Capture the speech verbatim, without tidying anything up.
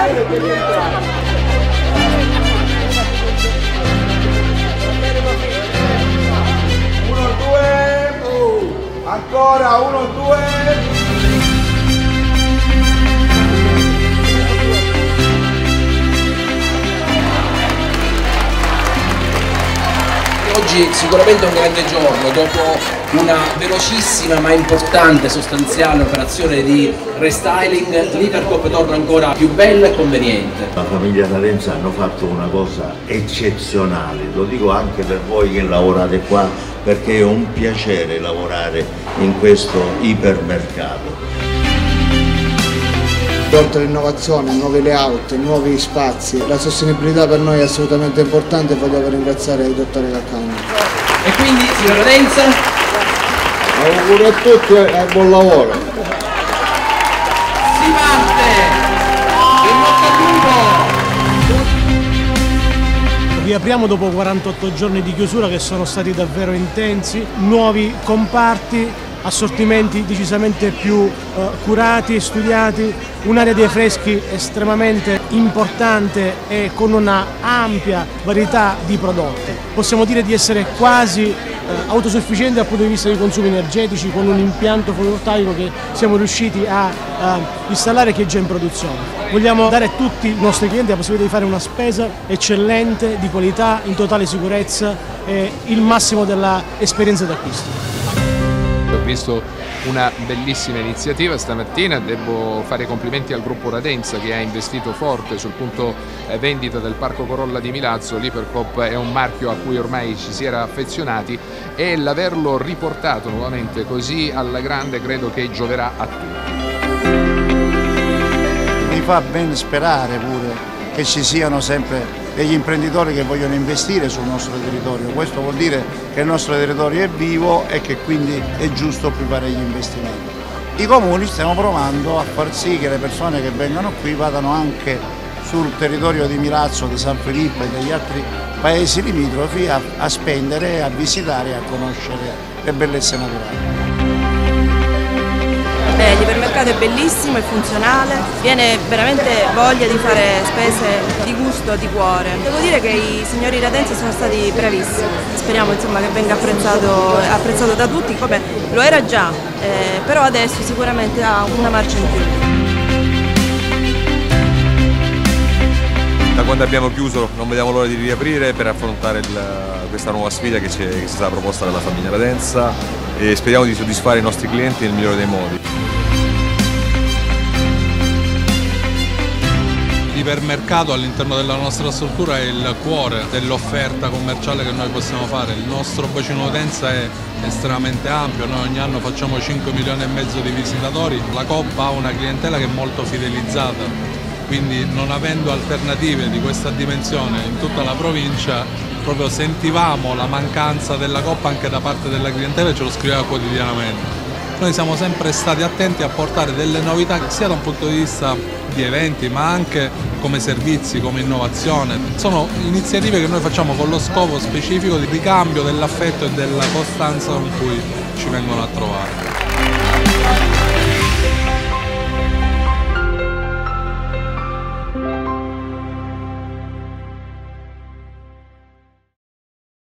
Uno, due, ancora, uno, due. Oggi sicuramente è un grande giorno, dopo una velocissima ma importante sostanziale operazione di restyling, l'Ipercop torna ancora più bella e conveniente. La famiglia Radenza hanno fatto una cosa eccezionale, lo dico anche per voi che lavorate qua, perché è un piacere lavorare in questo ipermercato. Oltre all'innovazione, nuovi layout, nuovi spazi, la sostenibilità per noi è assolutamente importante e voglio ringraziare il dottore Caccano. E quindi, signora Radenza? Auguri a tutti e buon lavoro! Si parte! In bocca al lupo! Riapriamo dopo quarantotto giorni di chiusura che sono stati davvero intensi, nuovi comparti, assortimenti decisamente più eh, curati e studiati, un'area dei freschi estremamente importante e con una ampia varietà di prodotti. Possiamo dire di essere quasi eh, autosufficienti dal punto di vista dei consumi energetici, con un impianto fotovoltaico che siamo riusciti a, a installare, che è già in produzione. Vogliamo dare a tutti i nostri clienti la possibilità di fare una spesa eccellente, di qualità, in totale sicurezza e il massimo dell'esperienza d'acquisto. Ho visto una bellissima iniziativa stamattina, devo fare i complimenti al gruppo Radenza che ha investito forte sul punto vendita del Parco Corolla di Milazzo. L'Ipercop è un marchio a cui ormai ci si era affezionati e l'averlo riportato nuovamente così alla grande credo che gioverà a tutti. Mi fa ben sperare pure che ci siano sempre degli imprenditori che vogliono investire sul nostro territorio. Questo vuol dire che il nostro territorio è vivo e che quindi è giusto privare gli investimenti. I comuni stiamo provando a far sì che le persone che vengono qui vadano anche sul territorio di Milazzo, di San Filippo e degli altri paesi limitrofi a, a spendere, a visitare e a conoscere le bellezze naturali. L'ipermercato è bellissimo, è funzionale, viene veramente voglia di fare spese di gusto, di cuore. Devo dire che i signori Radenza sono stati bravissimi, speriamo insomma, che venga apprezzato, apprezzato da tutti come lo era già, eh, però adesso sicuramente ha una marcia in più. Da quando abbiamo chiuso non vediamo l'ora di riaprire per affrontare il, questa nuova sfida che ci è stata proposta dalla famiglia Radenza e speriamo di soddisfare i nostri clienti nel migliore dei modi. L'ipermercato all'interno della nostra struttura è il cuore dell'offerta commerciale che noi possiamo fare. Il nostro bacino utenza è estremamente ampio, noi ogni anno facciamo cinque milioni e mezzo di visitatori. La Coop ha una clientela che è molto fidelizzata, quindi non avendo alternative di questa dimensione in tutta la provincia, proprio sentivamo la mancanza della Coop anche da parte della clientela e ce lo scriveva quotidianamente. Noi siamo sempre stati attenti a portare delle novità sia da un punto di vista di eventi ma anche come servizi, come innovazione. Sono iniziative che noi facciamo con lo scopo specifico di ricambio dell'affetto e della costanza con cui ci vengono a trovare.